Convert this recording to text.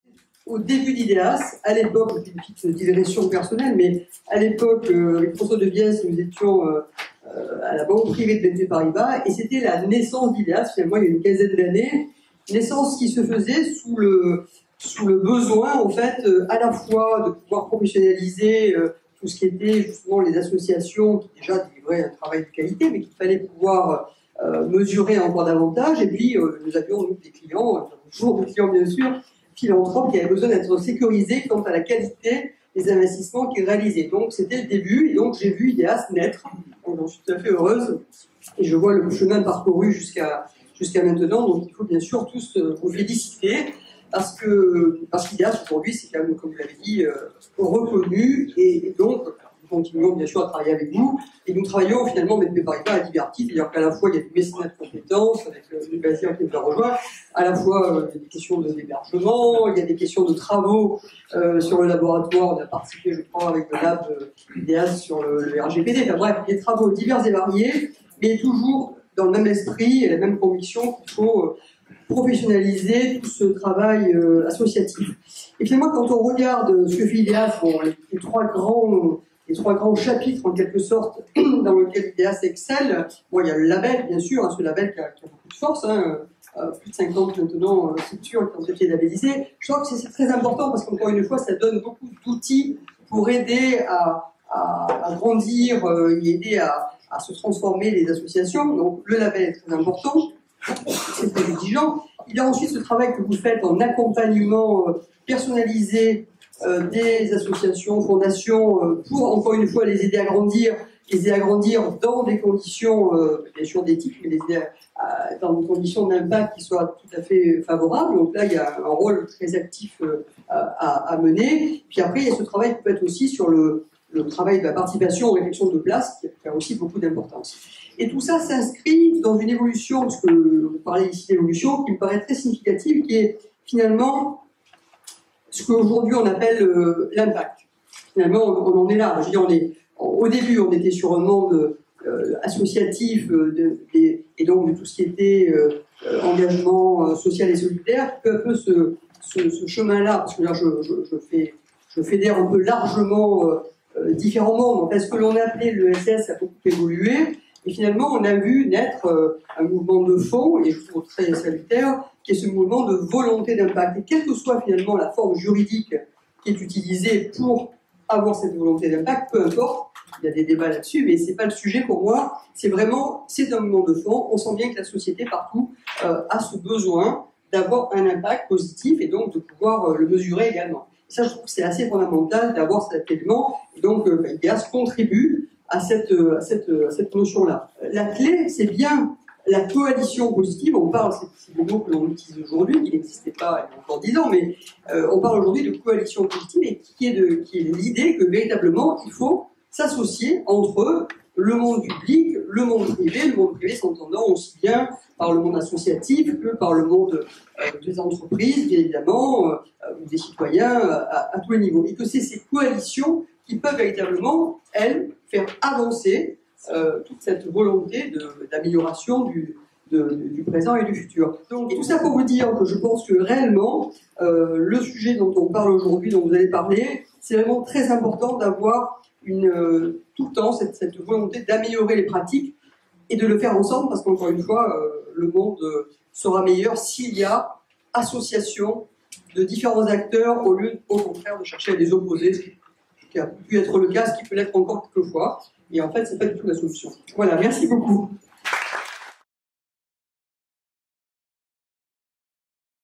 Au début d'IDEAS, à l'époque, c'est une petite digression personnelle, mais à l'époque, avec François de Viès, nous étions à la banque privée de BNP Paribas, et c'était la naissance d'IDEAS, finalement, il y a une quinzaine d'années, naissance qui se faisait sous le besoin, en fait, à la fois de pouvoir professionnaliser tout ce qui était justement les associations qui déjà délivraient un travail de qualité, mais qu'il fallait pouvoir mesurer encore davantage. Et puis, nous avions, nous, des clients, toujours des clients bien sûr, philanthropes qui avaient besoin d'être sécurisés quant à la qualité des investissements qu'ils réalisaient. Donc, c'était le début, et donc j'ai vu IDEAS naître. Donc, j'en suis tout à fait heureuse, et je vois le chemin parcouru jusqu'à maintenant. Donc, il faut bien sûr tous vous féliciter, parce qu'IDEAS aujourd'hui, c'est quand même, comme vous l'avez dit, reconnu, et donc, nous continuons bien sûr à travailler avec vous, et nous travaillons finalement BNP Paribas à divers titres, c'est-à-dire qu'à la fois il y a du mécénat de compétences, avec le Basile qui nous a rejoint, à la fois il y a des questions d'hébergement, il y a des questions de travaux sur le laboratoire, on a participé je crois avec le lab IDEAS sur le RGPD, enfin bref, des travaux divers et variés, mais toujours dans le même esprit et la même conviction qu'il faut professionnaliser tout ce travail associatif. Et finalement, quand on regarde ce que fait IDEAS, bon, les trois grands chapitres, en quelque sorte, dans lesquels IDEAS excelle, bon, il y a le label, bien sûr, hein, ce label qui a beaucoup de force, hein, plus de 50 maintenant structures qui ont été labellisées. Je crois que c'est très important parce qu'encore une fois, ça donne beaucoup d'outils pour aider à grandir et aider à se transformer les associations. Donc le label est très important. C'est très exigeant. Il y a ensuite ce travail que vous faites en accompagnement personnalisé des associations, fondations, pour encore une fois les aider à grandir dans des conditions, bien sûr d'éthique, mais les aider dans des conditions d'impact qui soient tout à fait favorables. Donc là, il y a un rôle très actif à mener. Puis après, il y a ce travail qui peut être aussi sur le travail de la participation aux réflexions de place, qui a aussi beaucoup d'importance. Et tout ça s'inscrit dans une évolution, parce que vous parlez ici d'évolution, qui me paraît très significative, qui est finalement ce qu'aujourd'hui on appelle l'impact. Finalement, on en est là. Je veux dire, au début, on était sur un monde associatif et donc de tout ce qui était engagement social et solidaire. Peu à peu, ce chemin-là, parce que là, je fédère un peu largement différemment. Donc, ce que l'on appelait le SS a beaucoup évolué. Et finalement, on a vu naître un mouvement de fond, et je trouve très salutaire, qui est ce mouvement de volonté d'impact. Et quelle que soit finalement la forme juridique qui est utilisée pour avoir cette volonté d'impact, peu importe, il y a des débats là-dessus, mais c'est pas le sujet pour moi. C'est un mouvement de fond. On sent bien que la société partout a ce besoin d'avoir un impact positif et donc de pouvoir le mesurer également. Et ça, je trouve que c'est assez fondamental d'avoir cet élément. Et donc, IDEAS contribue à cette notion-là. La clé, c'est bien la coalition positive. On parle, c'est le mot que l'on utilise aujourd'hui, qui n'existait pas il y a encore 10 ans, mais on parle aujourd'hui de coalition positive et qui est l'idée que véritablement, il faut s'associer entre le monde public, le monde privé s'entendant aussi bien par le monde associatif que par le monde des entreprises, bien évidemment, ou des citoyens à tous les niveaux. Et que c'est ces coalitions qui peuvent véritablement, elles, faire avancer toute cette volonté d'amélioration du présent et du futur. Donc, tout ça pour vous dire que je pense que réellement, le sujet dont on parle aujourd'hui, dont vous allez parler, c'est vraiment très important d'avoir tout le temps cette volonté d'améliorer les pratiques et de le faire ensemble, parce qu'encore une fois, le monde sera meilleur s'il y a association de différents acteurs au lieu, au contraire, de chercher à les opposer, ce qui a pu être le cas, ce qui peut l'être encore quelquefois. Et en fait, c'est pas du tout la solution. Voilà, merci beaucoup.